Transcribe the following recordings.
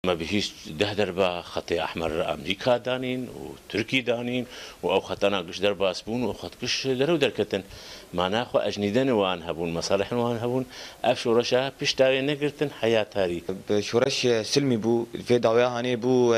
ما بهيش ده دربا خطي احمر امريكا دانين وتركي دانين او خطنا قش دربا اسبون وخط قش درو دركتن ما ناخو اجنيدن وان هبون مصالح وان هبون اف شورشا بيشتاوي نقرتن حياه تاري شورش سلمي بو في دعوه هاني بو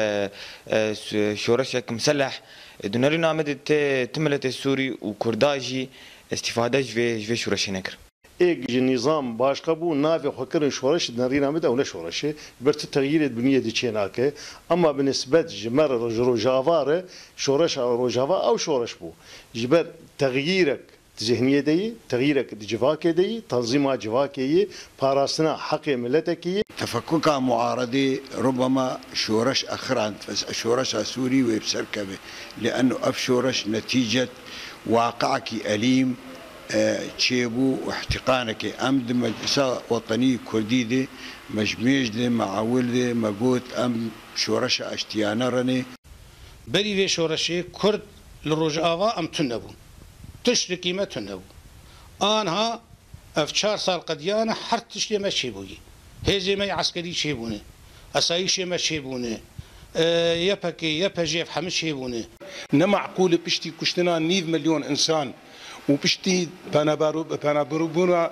شورش مسلح دونرنا عمدت تملت السوري وكرداجي استفاده في شورش نكر ایک نظام باشقه بو نافع خکرن شورش نرينا مد او شورش برت تغيير البنيه دي چناكه اما بالنسبه جمر روجافار شورش او روجافا او شورش بو جبر تغييرك ذهنيه دي تغييرك جواكي دي تنظيم جواكي باراسنا حق ملتك تفكك معارضي ربما شورش اخران شورش سوري وبسركبه لانه اف شورش نتيجه واقعك اليم تشيبو واحتقانك أمد مجلسة وطنية كردي دي مجميج دي معاول دي مقوت أم شورشة اشتيانا رني بري في شورشة كرد للرجاوة أم تنبو تشركي ما تنبو آنها أفشار صار قديانا حرت تشلي ما تشيبوي هزي ما عسكري تشيبوني أسايشي ما تشيبوني يبكي يبجيف حمش تشيبوني نمعقول بشتي كشتنا 9 مليون إنسان وبشتي بنا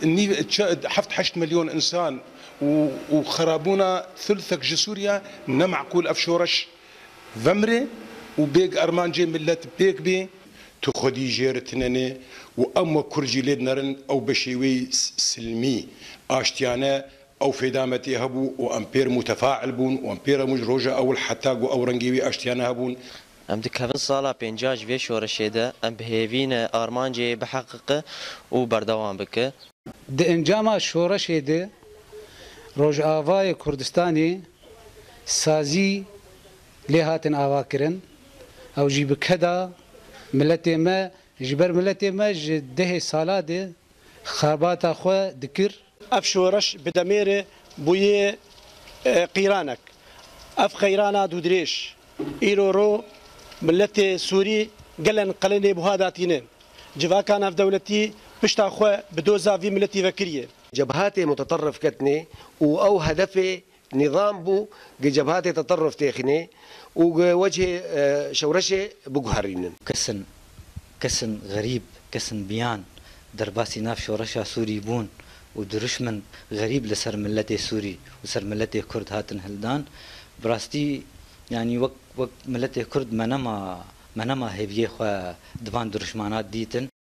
حفت 8 مليون انسان وخرابونا ثلثك جسوريا نمعقول افشورش فمري وبيق ارمانجي ملت بيق بي تخدي جيرتنني واما كرجي ليدنرن او بشيوي سلمي اشتيانا او فدامتي هبو وامبير متفاعل بون وامبير مجروجه او الحتاق او رنجيوي اشتيانا هبون ام دكافن صالا بينجاج في شورشيدا ام بهيفين ارمانجي بحقق وبردوام بك د انجام شورشيدا روج آوای کردستانی سازی لهاتن آواکرن او جی بکدا ملت ما جبر ملت ما ده سالاد خربات خو دکر اف شورش بدمير بوي قيرانك اف خيرانا دودريش ايرورو ملت سوري قلن قلني بهاداتين جواكان في دولتي بشتا خو بدوزا في ملتي فكريه جبهات متطرف كتني او هدف نظام بو جبهات تطرف تخني ووجه شورشه بوغهرين كسن غريب كسن بيان درباسي ناف شورشه سوري بون ودرشمن غريب لسر ملتي سوري وسر ملتي كرد هاتن هلدان براستي يعني وقت ملت كرد منما هيفيه خو دفان درشمانات ديتن